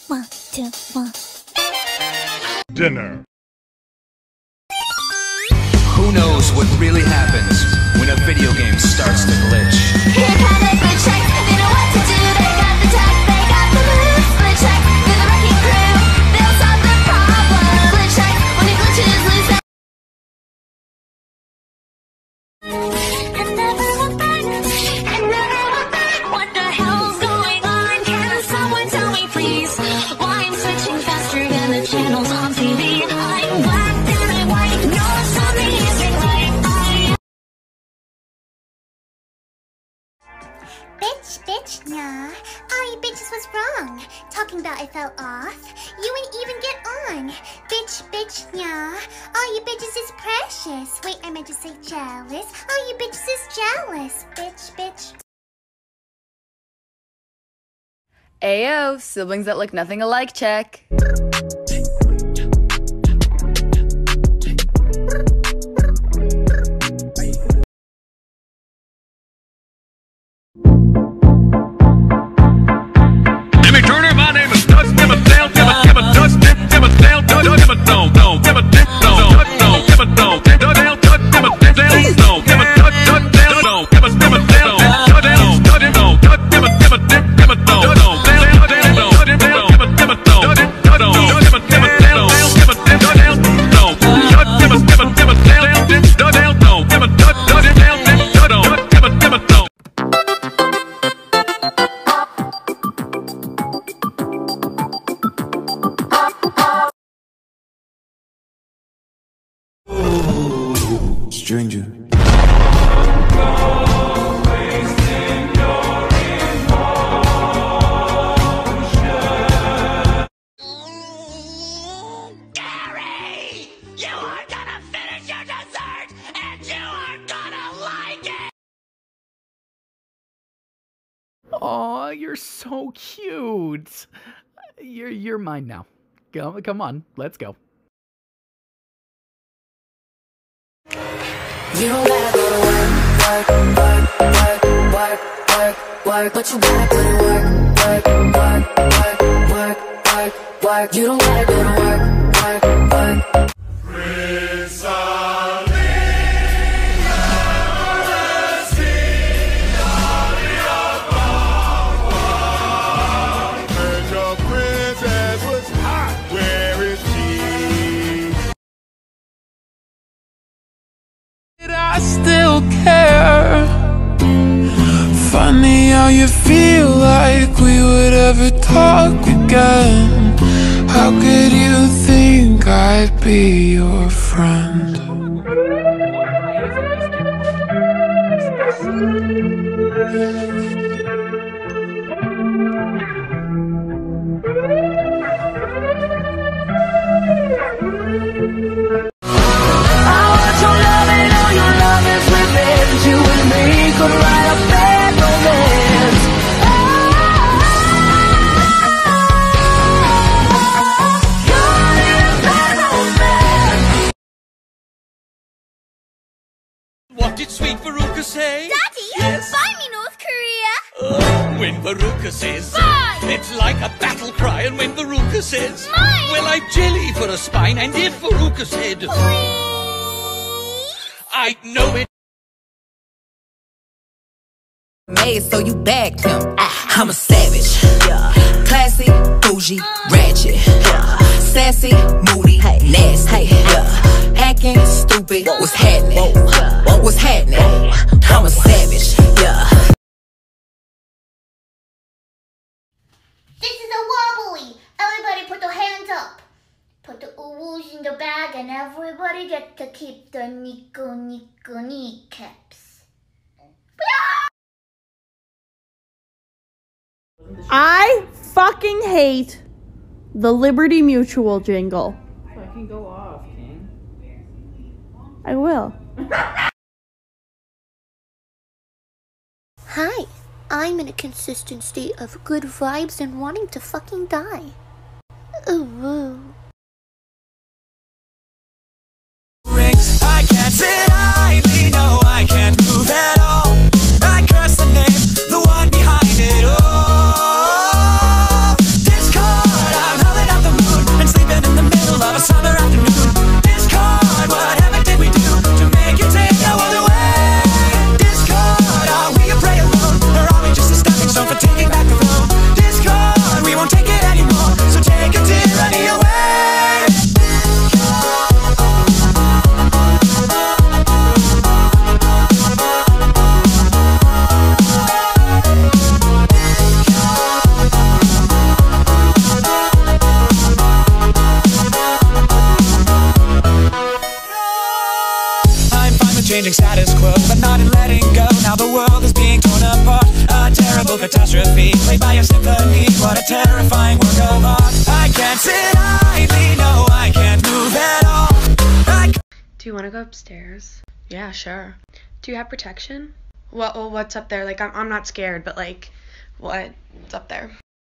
1, 2, 1. Dinner. Who knows what really happens when a video game starts to glitch? Here come the glitch checks, they know what to do. They got the tech, they got the moves. Glitch checks, they're the wrecking crew. They'll solve the problem. Glitch checks, when it glitches loose. And never look back, and never look back. What the hell's going on? Can someone tell me please? Why I'm switching faster than the channels on TV? I'm black and I'm white, no something isn't right. Bitch, nah. All you bitches was wrong. Talking about I fell off. You ain't even get on. Bitch, nah. All you bitches is precious. Wait, I meant to say jealous. All you bitches is jealous. Bitch. Ayo, siblings that look nothing alike, check. Stranger. Aw, you're so cute. You're mine now. Come on, let's go. You don't gotta go to work, but you gotta put in work. You don't gotta go to work. I still care. Funny how you feel like we would ever talk again. How could you think I'd be your friend? What did sweet Veruca say? Daddy, yes? buy me North Korea. When Veruca says Buy! It's like a battle cry. And when Veruca says Mine! Well, I've jelly for a spine. And if Veruca said Please? I know it. Made so you bagged him. I'm a savage. Classy, bougie, ratchet. Sassy, moody, nasty. Acting stupid. What's happening? What's happening? I'm a savage. This is a wobbly. Everybody put their hands up. Put the uwus in the bag and everybody get to keep the nico kneecaps. I fucking hate the Liberty Mutual jingle. Fucking go off, King. I will. Hi, I'm in a consistent state of good vibes and wanting to fucking die. Ooh. I can't sit idly, no, I can't move at all. I curse the name, the one behind it all. Discord, catastrophe, played by a symphony. What a terrifying work of art. I can't sit idly, no, I can't move at all. Do you want to go upstairs? Yeah, sure. Do you have protection? Well, what's up there? Like, I'm not scared, but like, what's up there?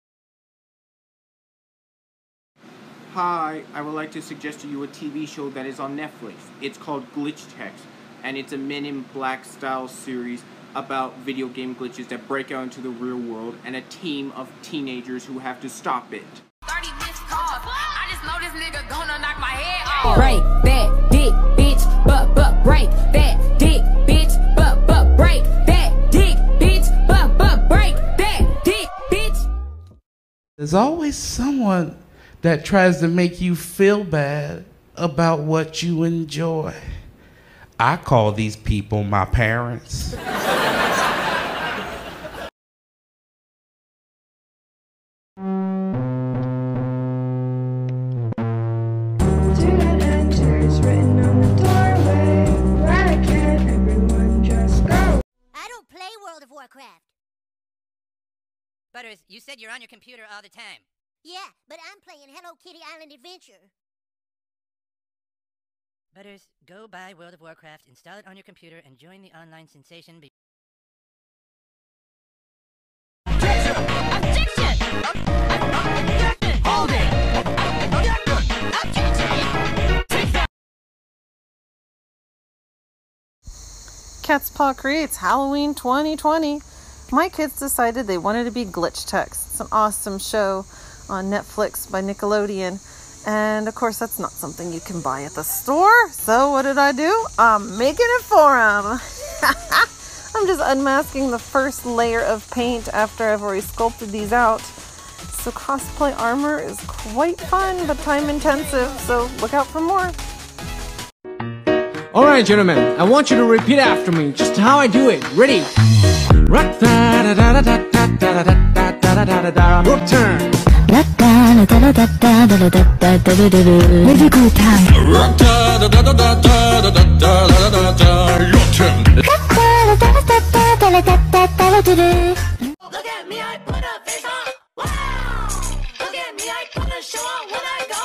Hi, I would like to suggest to you a TV show that is on Netflix. It's called Glitch Text, and it's a Men in Black style series about video game glitches that break out into the real world and a team of teenagers who have to stop it. 30 missed calls. I just know this nigga gonna knock my head off. Break that dick, bitch, but break that dick, bitch, but break that dick, bitch, but break that dick, bitch. There's always someone that tries to make you feel bad about what you enjoy. I call these people my parents. Butters, you said you're on your computer all the time. Yeah, but I'm playing Hello Kitty Island Adventure. Butters, go buy World of Warcraft, install it on your computer, and join the online sensation. Hold it! Cat's Paw Creates Halloween 2020. My kids decided they wanted to be Glitch Text. It's an awesome show on Netflix by Nickelodeon. And of course, that's not something you can buy at the store. So what did I do? I'm making it for them. I'm just unmasking the first layer of paint after I've already sculpted these out. So cosplay armor is quite fun, but time intensive. So look out for more. Alright, gentlemen, I want you to repeat after me, just how I do it. Ready? Rock da da da da da da da da da da da da. Rook turn. Maybe good time. Rock da da da da da da da da da da da. Your turn. Look at me, I put a face on. Wow! Look at me, I put a show on when I go.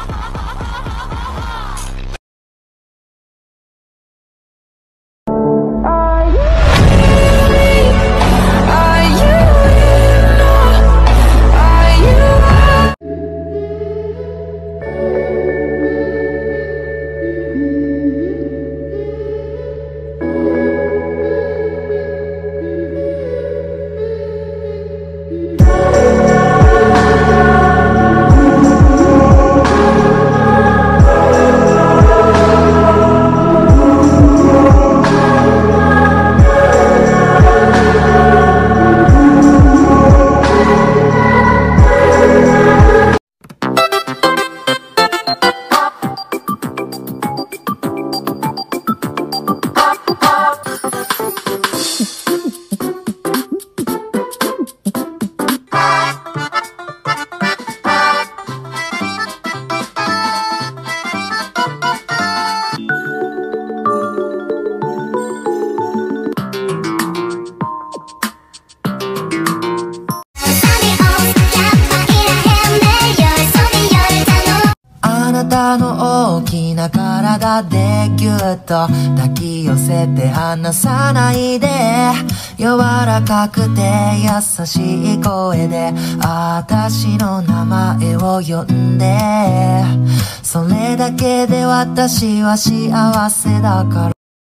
でぎゅっと抱き寄せて離さないで柔らかくて優しい声で私の名前を呼んでそれだけで私は幸せだから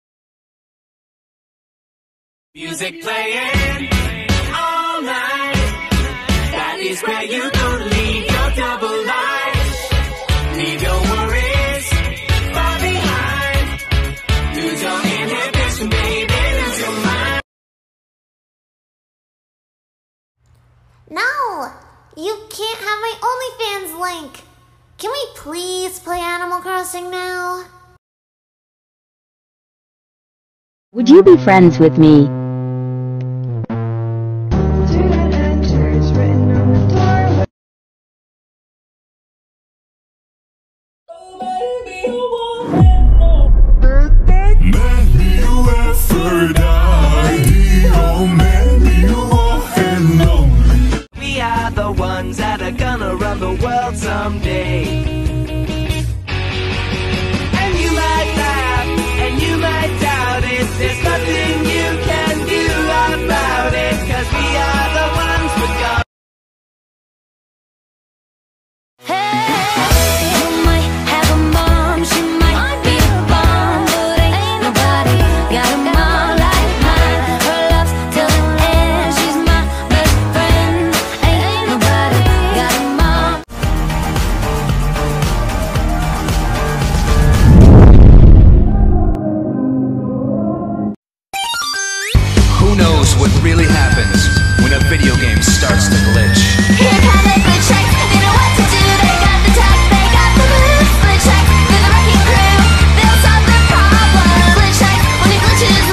Music playing all night. That is where you go to leave your double life. Leave your worries far behind. Lose your inhibition, baby, lose your mind. No! You can't have my OnlyFans link! Can we please play Animal Crossing now? Would you be friends with me? world someday. And you might laugh, and you might doubt it. There's nothing you can do about it, 'cause we are the ones with God. Who knows what really happens when a video game starts to glitch? Here come the glitch checks, they know what to do. They got the tech, they got the moves. Glitch checks, they're the wrecking crew. They'll solve the problem. Glitch checks, when it glitches.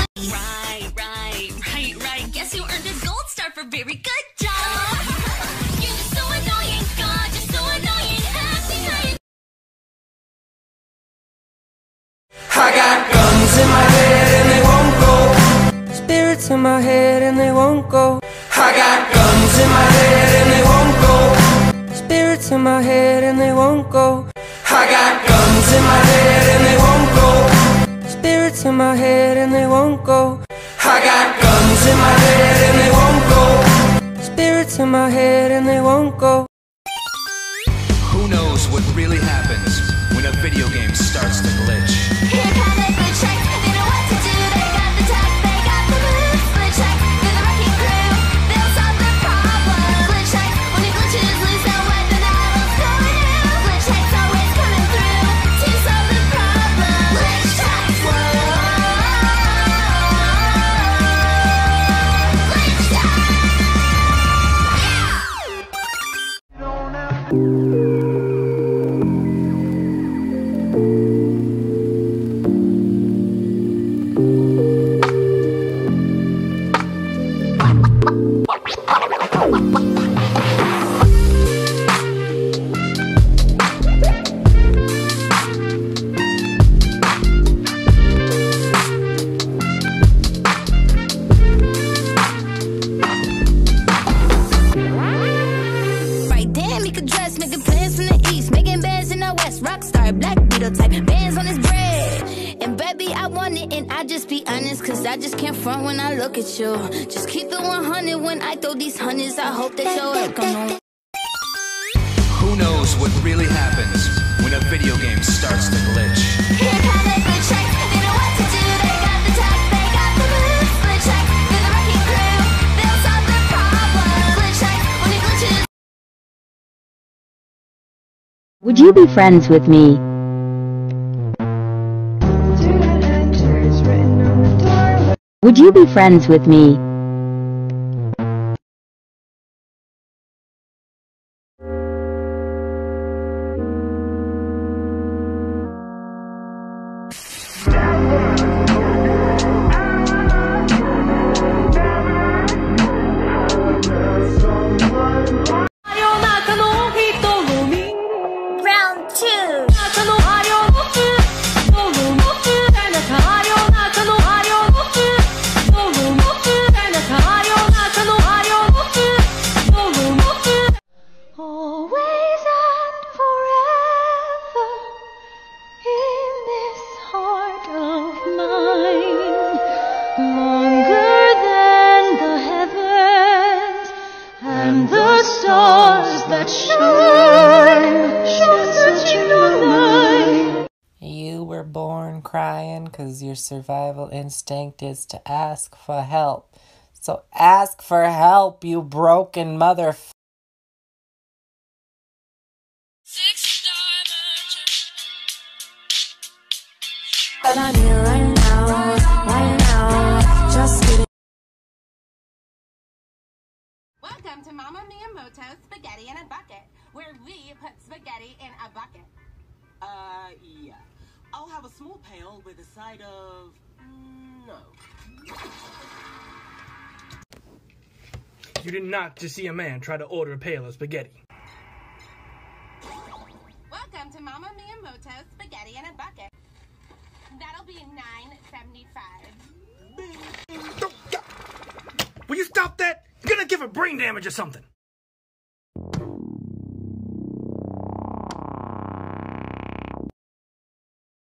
Right. Guess you earned a gold star for very good job. You're just so annoying, God, you're so annoying. Acting right. I got guns in my head and they won't go. Spirits in my head and they won't go. I got guns in my head and they won't go. Spirits in my head and they won't go. I got guns in my head and they won't go. Spirits in my head and they won't go. I got guns in my head and they won't go. Spirits in my head and they won't go. Who knows what really happens when a video game starts to glitch? Here come the glitch checks, they know what to do. They got the tech, they got the moves. Glitch checks, they're the wrecking crew. They'll solve the problem. Glitch checks, when it glitches, lose no weapon arrows going in. Glitch checks always coming through to solve the problem. Glitch checks, whoa. Glitch checks. Right, damn, he could dress, making plans from the east, making bands in the west, rockstar, black beetle type, bands on his bread. And baby, I want it, and I just be honest, 'cause I just can't front when I look at you. Just keep it 100 when I throw these hundreds. I hope that your work come on. Who knows what really happens when a video game starts to glitch? Here come the glitch checks, they know what to do. They got the tech, they got the moves. Glitch checks, they're the wrecking crew. They'll solve the problem. Glitch checks, when it glitches. Would you be friends with me? Would you be friends with me? Round 2. Always and forever in this heart of mine, longer than the heavens and the stars that shine, searching the night. You were born crying because your survival instinct is to ask for help. So ask for help, you broken mother. And I'm here right now, just kidding. Welcome to Mama Miyamoto's Spaghetti in a Bucket, where we put spaghetti in a bucket. Yeah. I'll have a small pail with a side of... no. You did not just see a man try to order a pail of spaghetti. Welcome to Mama Miyamoto's Spaghetti in a Bucket. That'll be $9.75. Will you stop that? You're gonna give her brain damage or something.